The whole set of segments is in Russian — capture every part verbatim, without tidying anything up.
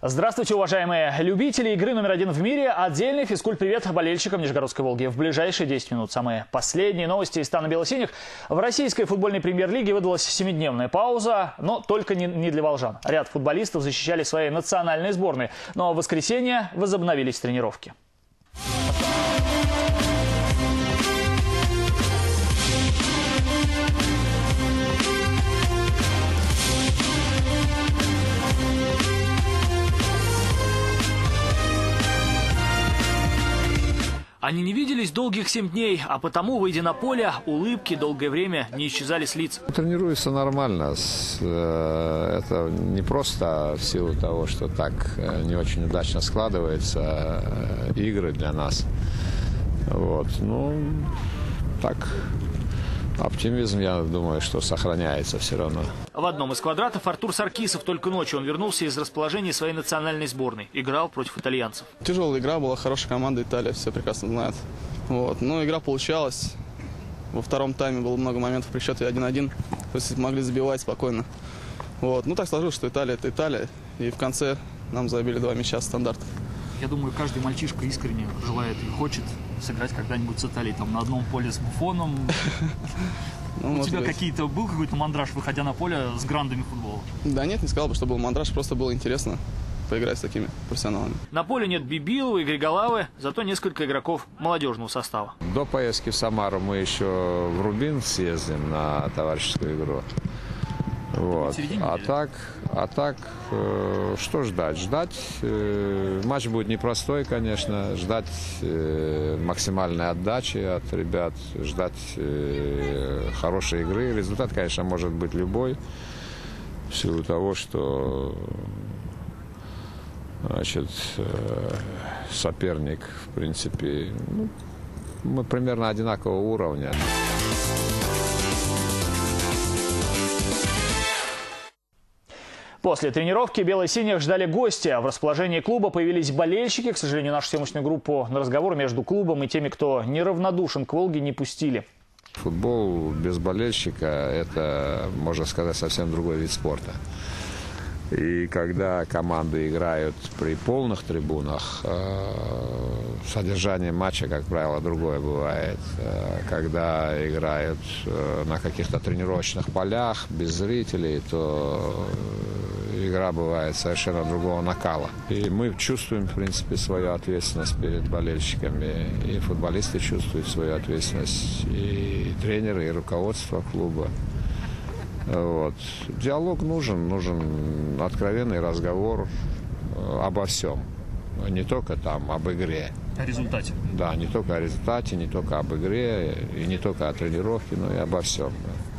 Здравствуйте, уважаемые любители игры номер один в мире. Отдельный физкульт-привет болельщикам Нижегородской Волги. В ближайшие десять минут самые последние новости из стана бело-синих. В российской футбольной премьер-лиге выдалась семидневная пауза, но только не, не для волжан. Ряд футболистов защищали свои национальные сборные, но в воскресенье возобновились тренировки. Они не виделись долгих семь дней, а потому, выйдя на поле, улыбки долгое время не исчезали с лиц. Тренируется нормально. Это не просто в силу того, что так не очень удачно складываются игры для нас. Вот. Ну, так, оптимизм, я думаю, что сохраняется все равно. В одном из квадратов Артур Саркисов. Только ночью он вернулся из расположения своей национальной сборной. Играл против итальянцев. Тяжелая игра была, хорошая команда Италия, все прекрасно знают. Вот. Но игра получалась. Во втором тайме было много моментов при счете один-один. То есть могли забивать спокойно. Вот. Ну так сложилось, что Италия – это Италия. И в конце нам забили два мяча стандартов. Я думаю, каждый мальчишка искренне желает и хочет сыграть когда-нибудь с Италией. Там на одном поле с Буфоном. Ну, у тебя какие-то был какой-то мандраж, выходя на поле с грандами футбола? Да нет, не сказал бы, что был мандраж, просто было интересно поиграть с такими профессионалами. На поле нет Бибилова и Григолавы, зато несколько игроков молодежного состава. До поездки в Самару мы еще в Рубин съездим на товарищескую игру. Вот. А так, а так, э, что ждать? Ждать, э, матч будет непростой, конечно, ждать э, максимальной отдачи от ребят, ждать э, хорошей игры. Результат, конечно, может быть любой, в силу того, что значит, э, соперник, в принципе, ну, мы примерно одинакового уровня. После тренировки бело-синих ждали гостя. В расположении клуба появились болельщики. К сожалению, нашу съемочную группу на разговор между клубом и теми, кто неравнодушен к Волге, не пустили. Футбол без болельщика – это, можно сказать, совсем другой вид спорта. И когда команды играют при полных трибунах, содержание матча, как правило, другое бывает. Когда играют на каких-то тренировочных полях без зрителей, то игра бывает совершенно другого накала. И мы чувствуем, в принципе, свою ответственность перед болельщиками. И футболисты чувствуют свою ответственность, и тренеры, и руководство клуба. Вот. Диалог нужен, нужен откровенный разговор обо всем. Не только там об игре. О результате. Да, не только о результате, не только об игре, и не только о тренировке, но и обо всем.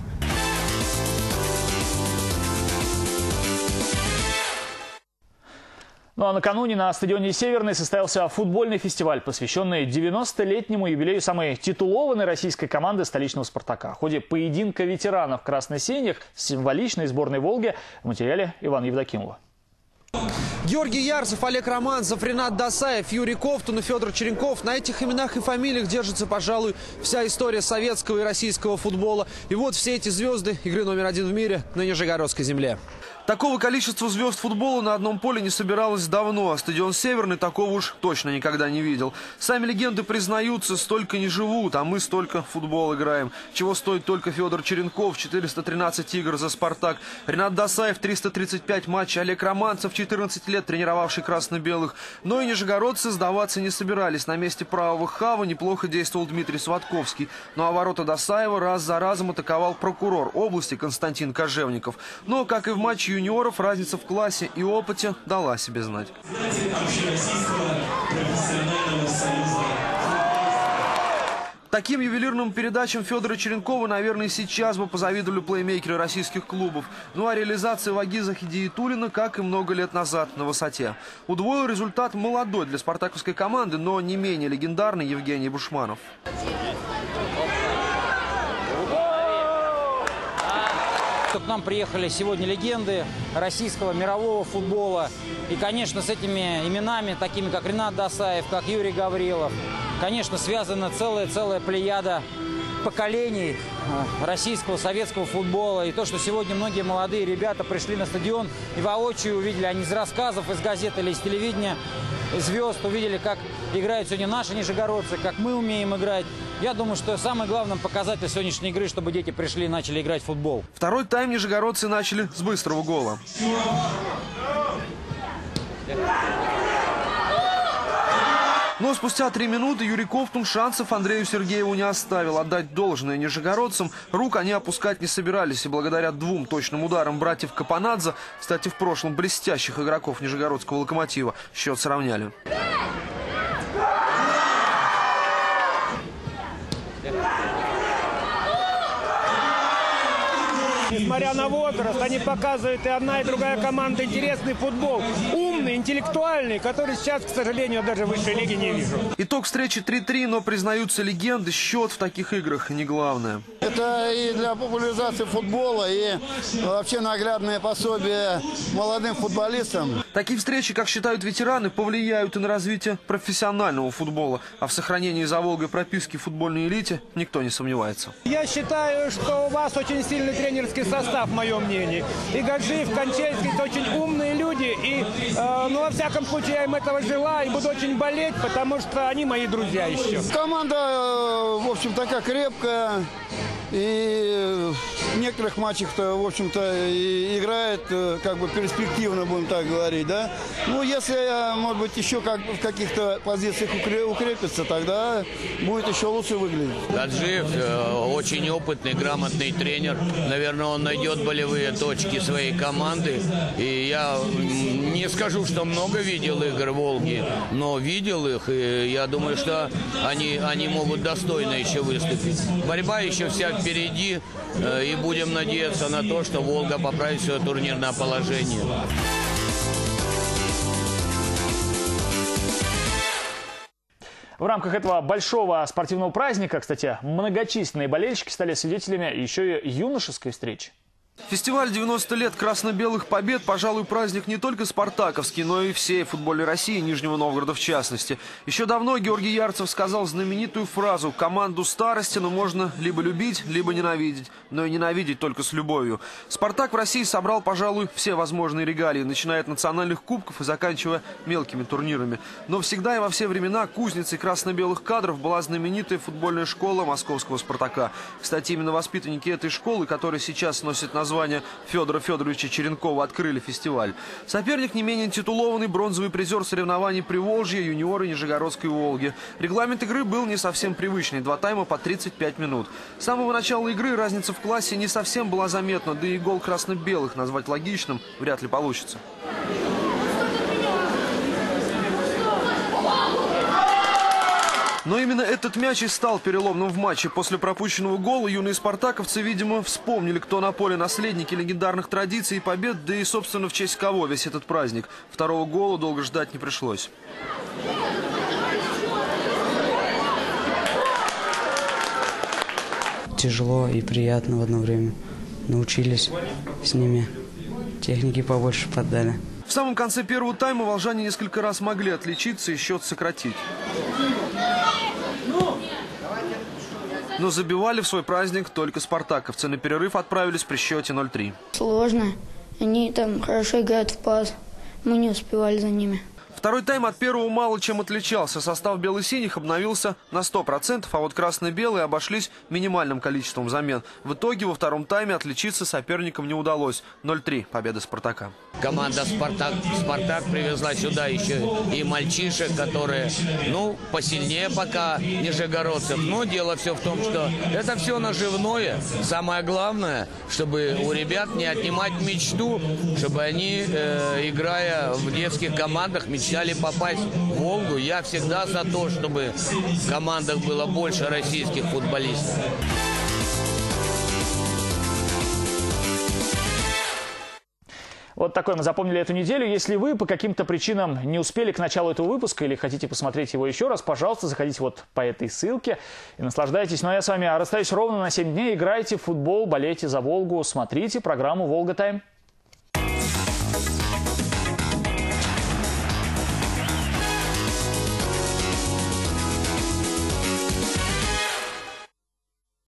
Ну а накануне на стадионе «Северный» состоялся футбольный фестиваль, посвященный девяностолетнему юбилею самой титулованной российской команды столичного «Спартака». В ходе поединка ветеранов красно-синих с символичной сборной «Волги» в материале Ивана Евдокимова. Георгий Ярцев, Олег Романцев, Ринат Досаев, Юрий Ковтун и Федор Черенков. На этих именах и фамилиях держится, пожалуй, вся история советского и российского футбола. И вот все эти звезды игры номер один в мире на Нижегородской земле. Такого количества звезд футбола на одном поле не собиралось давно, а стадион «Северный» такого уж точно никогда не видел. Сами легенды признаются, столько не живут, а мы столько в футбол играем. Чего стоит только Федор Черенков, четыреста тринадцать игр за «Спартак», Ринат Досаев, триста тридцать пять матчей, Олег Романцев, четырнадцать лет тренировавший красно-белых. Но и нижегородцы сдаваться не собирались. На месте правого хава неплохо действовал Дмитрий Сватковский. Ну а ворота Досаева раз за разом атаковал прокурор области Константин Кожевников. Но, как и в матче юниоров, разница в классе и опыте дала себе знать. Таким ювелирным передачам Федора Черенкова, наверное, сейчас бы позавидовали плеймейкеры российских клубов. Ну а реализация Вагиза Хидиятуллина, как и много лет назад, на высоте. Удвоил результат молодой для спартаковской команды, но не менее легендарный Евгений Бушманов. К нам приехали сегодня легенды российского мирового футбола. И, конечно, с этими именами, такими как Ринат Досаев, как Юрий Гаврилов, конечно, связана целая-целая плеяда поколений российского, советского футбола. И то, что сегодня многие молодые ребята пришли на стадион и воочию увидели, они из рассказов, из газет или из телевидения, звезд, увидели, как играют сегодня наши нижегородцы, как мы умеем играть. Я думаю, что самый главный показатель сегодняшней игры, чтобы дети пришли и начали играть в футбол. Второй тайм нижегородцы начали с быстрого гола. Но спустя три минуты Юрий Ковтун шансов Андрею Сергееву не оставил. Отдать должное нижегородцам рук они опускать не собирались. И благодаря двум точным ударам братьев Капанадзе, кстати, в прошлом блестящих игроков нижегородского «Локомотива», счет сравняли. Несмотря на возраст, они показывают и одна, и другая команда интересный футбол. Умный, интеллектуальный, который сейчас, к сожалению, даже в высшей лиге не вижу. Итог встречи три-три, но, признаются легенды, счет в таких играх не главное. Это и для популяризации футбола, и вообще наглядное пособие молодым футболистам. Такие встречи, как считают ветераны, повлияют и на развитие профессионального футбола. А в сохранении за Волгой прописки в футбольной элите никто не сомневается. Я считаю, что у вас очень сильный тренерский состав, в моем мнении. И Гаджиев, Кончельский – это очень умные люди. И, э, ну, во всяком случае, я им этого желаю. И буду очень болеть, потому что они мои друзья еще. Команда, в общем, такая крепкая. И в некоторых матчах-то, в общем-то, играет как бы перспективно, будем так говорить, да. Ну, если, может быть, еще как в каких-то позициях укрепится, тогда будет еще лучше выглядеть. Гаджиев очень опытный, грамотный тренер. Наверное, он найдет болевые точки своей команды. И я не скажу, что много видел игр Волги, но видел их. И я думаю, что они, они могут достойно еще выступить. Борьба еще вся впереди, и будем надеяться на то, что Волга поправит свое турнирное положение. В рамках этого большого спортивного праздника, кстати, многочисленные болельщики стали свидетелями еще и юношеской встречи. Фестиваль девяносто лет красно-белых побед, пожалуй, праздник не только спартаковский, но и всей футбольной России, Нижнего Новгорода в частности. Еще давно Георгий Ярцев сказал знаменитую фразу: «Команду старости, но можно либо любить, либо ненавидеть, но и ненавидеть только с любовью». «Спартак» в России собрал, пожалуй, все возможные регалии, начиная от национальных кубков и заканчивая мелкими турнирами. Но всегда и во все времена кузницей красно-белых кадров была знаменитая футбольная школа московского «Спартака». Кстати, именно воспитанники этой школы, которые сейчас носят название Название Федора Федоровича Черенкова, открыли фестиваль. Соперник не менее титулованный бронзовый призер соревнований Приволжья, юниоры Нижегородской Волги. Регламент игры был не совсем привычный. Два тайма по тридцать пять минут. С самого начала игры разница в классе не совсем была заметна, да и гол красно-белых назвать логичным вряд ли получится. Но именно этот мяч и стал переломным в матче. После пропущенного гола юные спартаковцы, видимо, вспомнили, кто на поле наследники легендарных традиций и побед, да и, собственно, в честь кого весь этот праздник. Второго гола долго ждать не пришлось. Тяжело и приятно в одно время. Научились с ними. Техники побольше поддали. В самом конце первого тайма волжане несколько раз могли отличиться и счет сократить. Но забивали в свой праздник только спартаковцы. На перерыв отправились при счете ноль три. Сложно. Они там хорошо играют в пас. Мы не успевали за ними. Второй тайм от первого мало чем отличался. Состав бело-синих обновился на сто процентов, а вот красно-белые обошлись минимальным количеством замен. В итоге во втором тайме отличиться соперникам не удалось. ноль три победа «Спартака». Команда «Спартак», «Спартак» привезла сюда еще и мальчишек, которые, ну, посильнее пока нижегородцев. Но дело все в том, что это все наживное. Самое главное, чтобы у ребят не отнимать мечту, чтобы они, э, играя в детских командах, мечтали попасть в Волгу. Я всегда за то, чтобы в командах было больше российских футболистов. Вот такой мы запомнили эту неделю. Если вы по каким-то причинам не успели к началу этого выпуска или хотите посмотреть его еще раз, пожалуйста, заходите вот по этой ссылке и наслаждайтесь. Ну а я с вами расстаюсь ровно на семь дней. Играйте в футбол, болейте за Волгу, смотрите программу «Волга Тайм».